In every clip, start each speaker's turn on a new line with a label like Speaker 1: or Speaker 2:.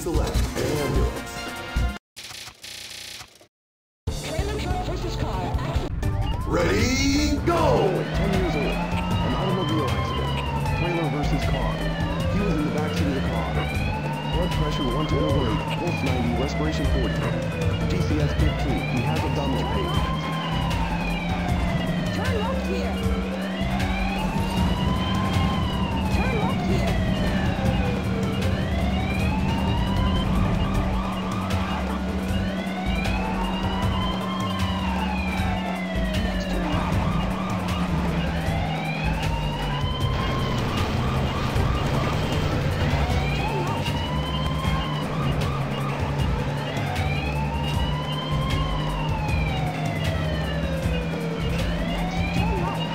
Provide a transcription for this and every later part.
Speaker 1: select an ambulance.
Speaker 2: Trailer truck versus car.
Speaker 1: Ready, go!
Speaker 3: 10 years old. An automobile accident. Trailer versus car. He was in the backseat of the car. Blood pressure 110/8. Pulse 90. Respiration 40. GCS 15. He has abdominal pain.
Speaker 2: Turn left here. Turn left here. Next turn right. Turn left. Next turn right.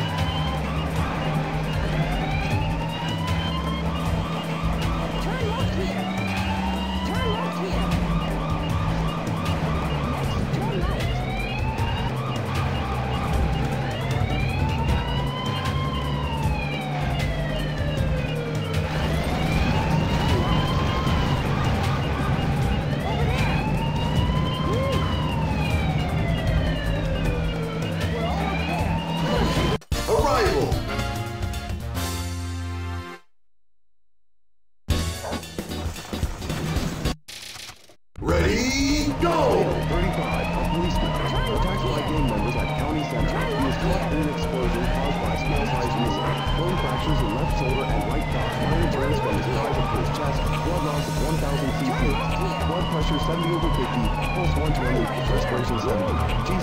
Speaker 2: Turn left here. Turn left here. Next turn right. Over there. Woo. We're almost there.
Speaker 1: Arrival! Ready, go!
Speaker 3: 35. A policeman. Attacked by gang members at County Center. He was caught in an explosion caused by a small-sized missile. Bone fractures in left shoulder and right thigh. Minor burns from his thighs up to his chest. Blood loss of 1,000 cc. Blood pressure 70/50. Pulse 120. Respiration 70.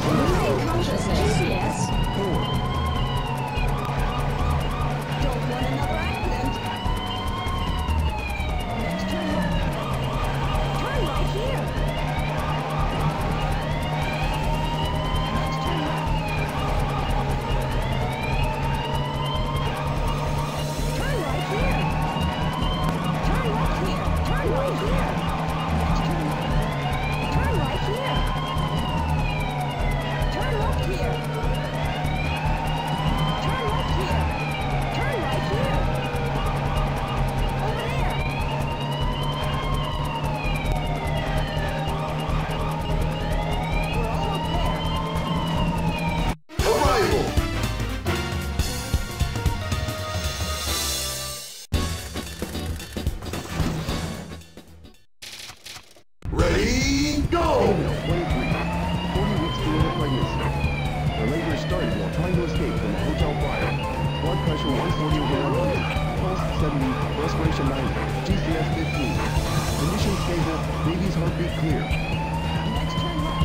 Speaker 2: GCS.
Speaker 3: 4.
Speaker 2: Don't want another accident. Next turn left. Turn right here. Next turn left. Turn right here. Turn left here. Turn right here. Next turn left. Turn right here. Turn left here. Turn left here. Turn right here. Over there. We're almost there.
Speaker 1: Arrival! Ready, go!
Speaker 3: Female, 23. 40 weeks through her pregnancy. Her labor started while trying to escape from a hotel fire. Blood pressure 140/100. Pulse 70. Respiration 90. GCS 15. Condition stable. Baby's heartbeat clear.
Speaker 2: Next turn left.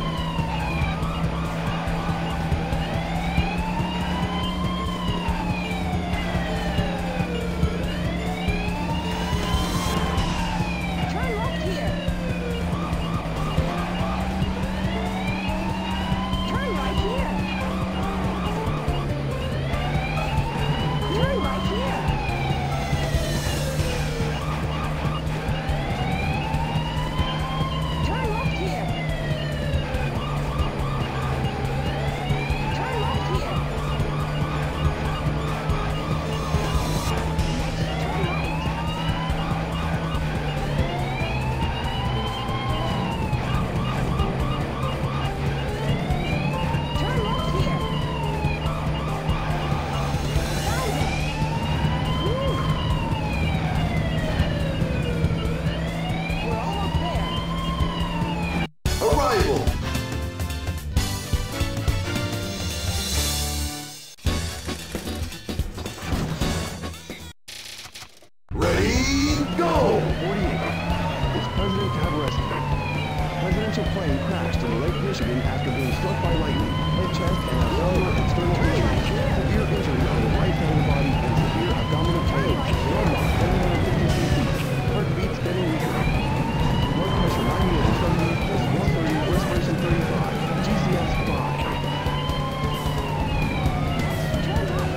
Speaker 2: Turn left here. Turn right here. Turn right here. Turn left here. Turn left here. Next turn right. Turn left here. Found it. Woo. We're almost there.
Speaker 1: Arrival! Ready, go!
Speaker 3: 48. It's President Tabarescu. Presidential plane crashed in Lake Michigan after being struck by lightning. Head, chest, and abdominal external injury. Severe injury on the right side of the body and severe abdominal pain. Blood loss 750 cc. Heartbeat getting weaker. Blood pressure 90/70. Pulse 130. Respiration 35. GCS 5.
Speaker 2: Turn right.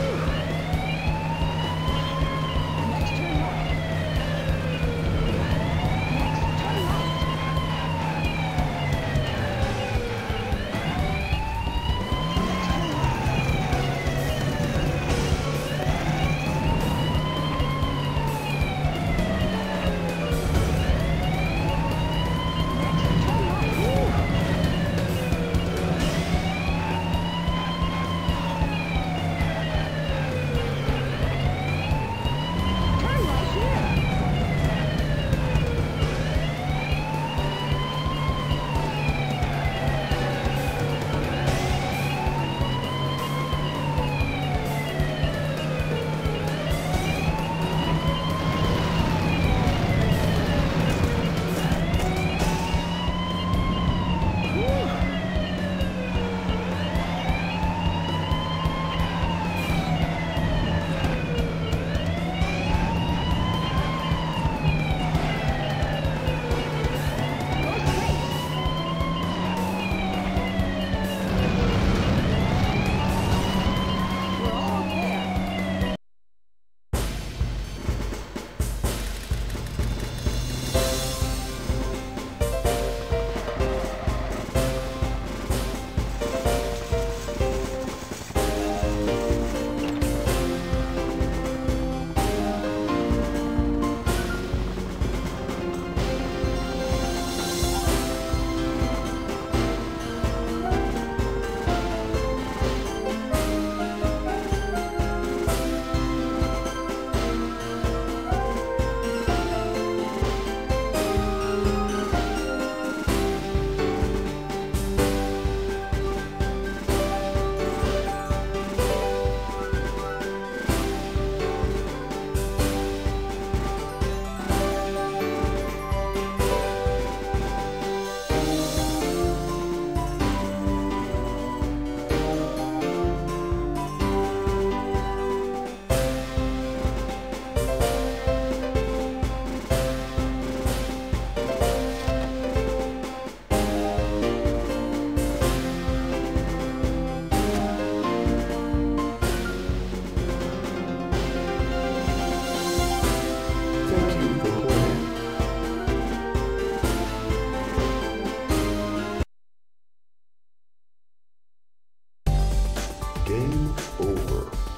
Speaker 2: Next turn left. Next turn right. Next turn
Speaker 1: Game over.